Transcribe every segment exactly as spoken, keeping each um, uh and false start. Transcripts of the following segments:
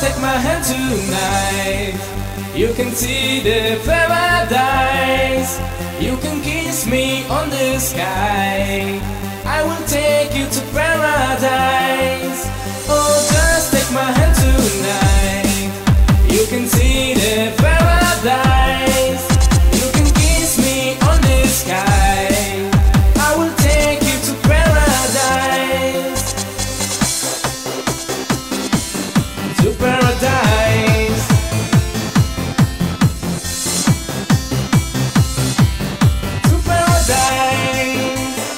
take my hand tonight. You can see the paradise. You can kiss me on the sky. I will take you to paradise. Oh, just take my hand tonight. You can see the paradise. You can kiss me on the sky. I will take you to paradise. To paradise. To paradise.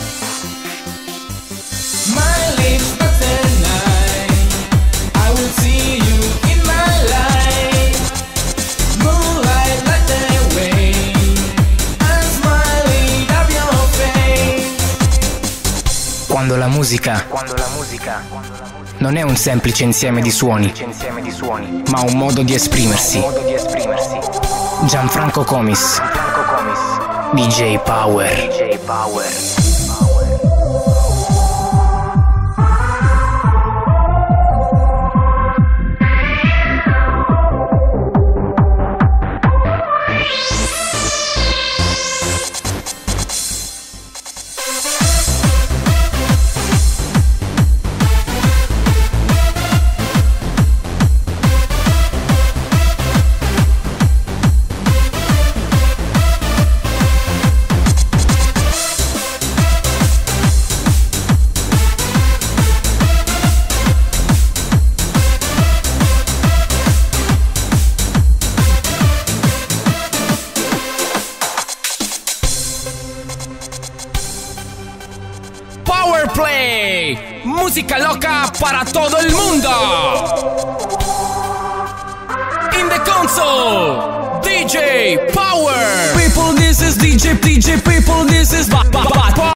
My lips not tonight. I will see you in my life. Moonlight like the rain. I'm smiling up your face. Quando la musica, quando la musica non è un semplice insieme di suoni, ma un modo di esprimersi. Gianfranco Comis, D J Power. Play, música loca para todo el mundo. In the console, D J Power. People, this is D J, D J. People, this is ba ba ba.